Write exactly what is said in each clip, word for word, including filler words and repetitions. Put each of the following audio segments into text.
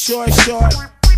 short, short.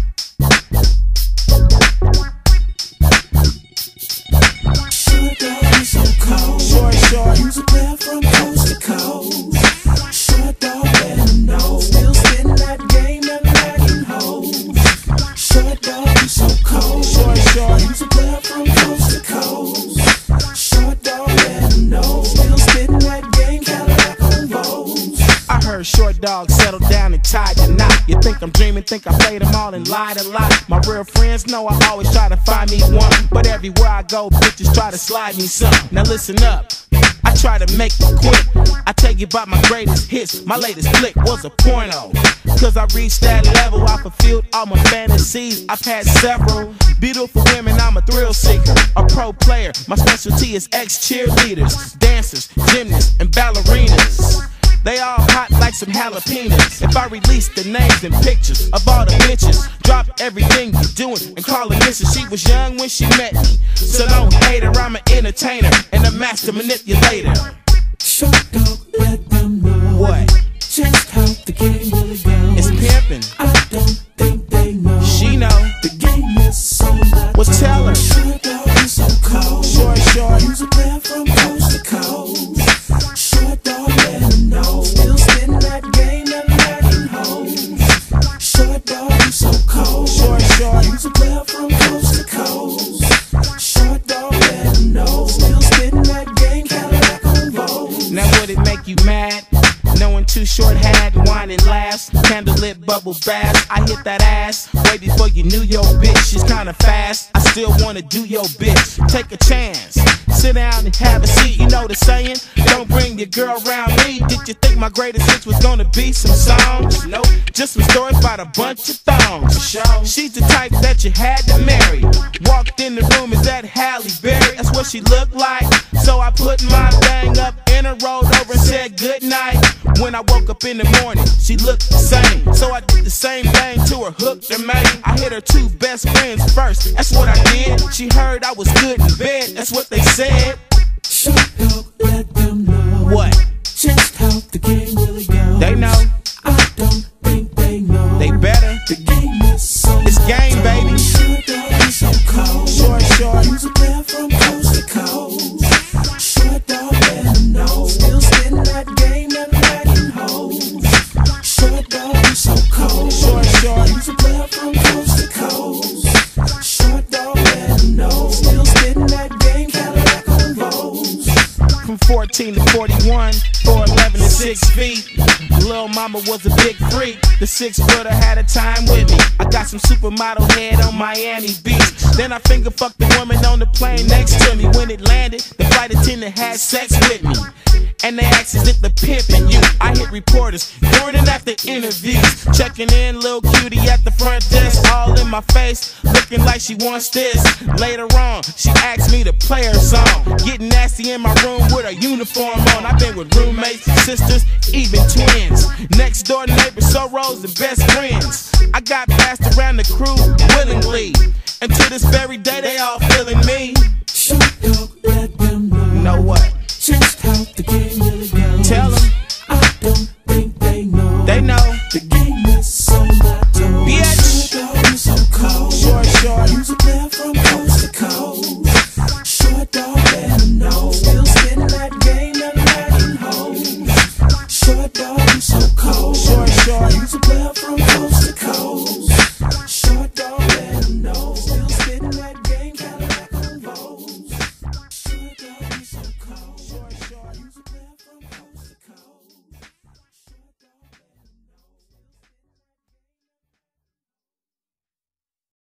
Short dog, you so cold. Short, short. You's a player from coast to coast. Short dog, better know. Still spitting that game and lagging hoes. Short dog, you so cold. Short, short. You's a player from coast to coast. Short dog, better know. Still spitting that game, Cadillac on Vogues. I heard short dogs settle down and tied the knot. You think I'm dreaming, think I played them all and lied a lot. My real friends know I always try to find me one, but everywhere I go, bitches try to slide me some. Now listen up, I try to make it quick. I tell you about my greatest hits. My latest flick was a porno. Cause I reached that level, I fulfilled all my fantasies. I've had several beautiful women, I'm a thrill seeker, a pro player. My specialty is ex-cheerleaders, dancers, gymnasts, and ballerinas. They all hot like some halapenos. If I release the names and pictures of all the bitches, drop everything you're doing and call her missus. She was young when she met me, so don't hate her. I'm an entertainer and a master manipulator. Short dog, let them know What? just how the game really goes. It's pimping. I don't think they know. She know. The game is so much. Well, tell her. Short dog, you so cold. Short, short. You's a player from coast to coast. Short dog, let them know. Still spitting that game and lagging hoes. Short dog, you so cold. Short, short. You's a player from coast to coast. Short dog, let them know. Still spitting that game, Cadillac on Vogues. Now would it make you mad? Knowing Too Short had wine and laughs, candlelit bubble baths. I hit that ass way before you knew your bitch. She's kinda fast, I still wanna do your bitch. Take a chance, sit down and have a seat. You know the saying, don't bring your girl around me. Did you think my greatest hits was gonna be some songs? Nope, just some stories about a bunch of thongs. She's the type that you had to marry. Walked in the room, is that Halle Berry? That's what she looked like. So I put my thing up in her, rolled over and said good night. When I woke up in the morning, she looked the same. So I did the same thing to her, hooked her, man. I hit her two best friends first, that's what I did. She heard I was good in bed, that's what they said. Short dog, let them know What? just how the game really goes. They know. I don't think they know. They better. The game is so It's game, baby. Short dog, you so cold. Short, short. You's a player from coast to coast. Short dog, let them know. Still spitting that game and lagging hoes. Short dog, you so cold. Short, short. You's a player from coast to coast. Short dog, let them know. Still spitting that game, Cadillac on Vogues. From fourteen to forty-one, four eleven to six feet. Lil' mama was a big freak. The six footer had a time with me. I got some supermodel head on Miami Beach. Then I finger fucked the woman on the plane next to me. When it landed, the flight attendant had sex with me. And they asked, is it the pimpin' you? I hit reporters during and after interviews, checking in, little cutie at the front desk, all in my face, looking like she wants this. Later on, she asked me to play her song, getting nasty in my room with her uniform on. I've been with roommates, sisters, even twins, next door neighbors, sorrows, and best friends. I got passed around the crew willingly, and to this very day they all feeling me. Short dog, let them know Know what? just how the game really